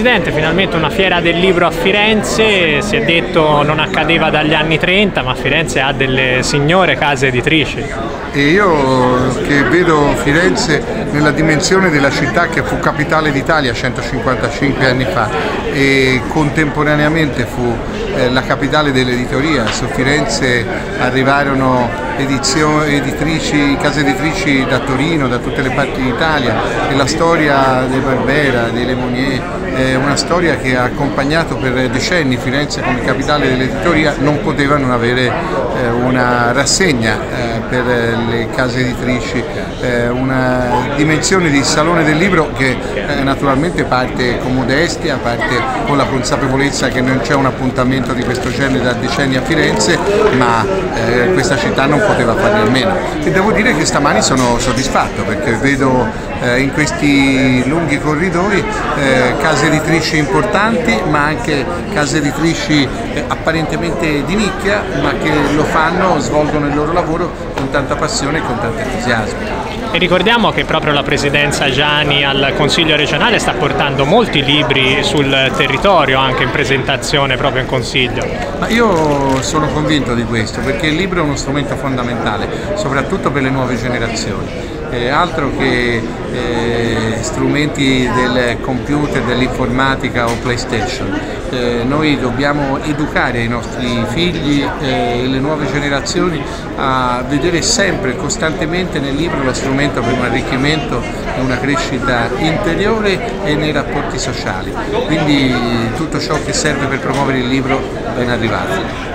Presidente, finalmente una fiera del libro a Firenze, si è detto non accadeva dagli anni 30, ma Firenze ha delle signore case editrici. E io che vedo Firenze nella dimensione della città che fu capitale d'Italia 155 anni fa e contemporaneamente fu la capitale dell'editoria. Su Firenze arrivarono editrici, case editrici da Torino, da tutte le parti d'Italia, e la storia dei Barbera, dei Le Monnier è una storia che ha accompagnato per decenni Firenze come capitale dell'editoria. Non poteva non avere una rassegna per le case editrici, una dimensione di Salone del Libro che naturalmente parte con modestia, parte con la consapevolezza che non c'è un appuntamento di questo genere da decenni a Firenze, ma questa città non poteva farne a meno. E devo dire che stamani sono soddisfatto perché vedo in questi lunghi corridoi case editrici importanti, ma anche case editrici apparentemente di nicchia, ma che lo fanno, svolgono il loro lavoro con tanta passione e con tanto entusiasmo. E ricordiamo che proprio la Presidenza Giani al Consiglio regionale sta portando molti libri sul territorio, anche in presentazione proprio in Consiglio. Ma io sono convinto di questo, perché il libro è uno strumento fondamentale, soprattutto per le nuove generazioni. Altro che strumenti del computer, dell'informatica o PlayStation. Noi dobbiamo educare i nostri figli e le nuove generazioni a vedere sempre, costantemente nel libro lo strumento per un arricchimento e una crescita interiore e nei rapporti sociali. Quindi tutto ciò che serve per promuovere il libro ben arrivato.